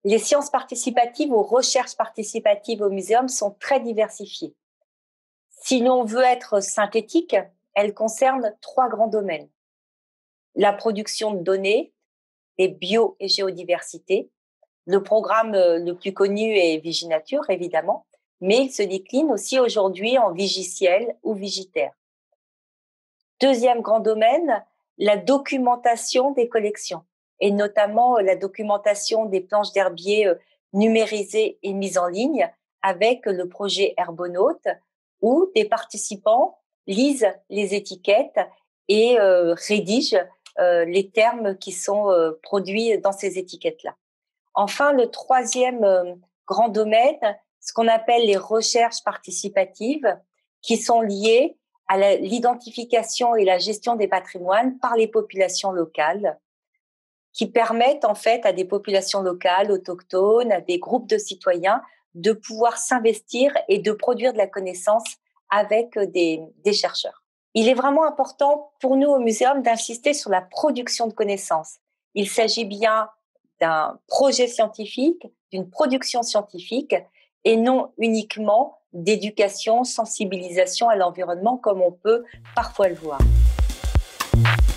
Les sciences participatives ou recherches participatives au muséum sont très diversifiées. Si l'on veut être synthétique, elles concernent 3 grands domaines. La production de données, les bio- et géodiversité. Le programme le plus connu est Viginature, évidemment, mais il se décline aussi aujourd'hui en Vigiciel ou Vigitaire. Deuxième grand domaine, la documentation des collections, et notamment la documentation des planches d'herbier numérisées et mises en ligne avec le projet Herbonaute, où des participants lisent les étiquettes et rédigent les termes qui sont produits dans ces étiquettes-là. Enfin, le troisième grand domaine, ce qu'on appelle les recherches participatives, qui sont liées à l'identification et la gestion des patrimoines par les populations locales, qui permettent en fait à des populations locales, autochtones, à des groupes de citoyens de pouvoir s'investir et de produire de la connaissance avec des chercheurs. Il est vraiment important pour nous au muséum d'insister sur la production de connaissances. Il s'agit bien d'un projet scientifique, d'une production scientifique et non uniquement d'éducation, sensibilisation à l'environnement comme on peut parfois le voir.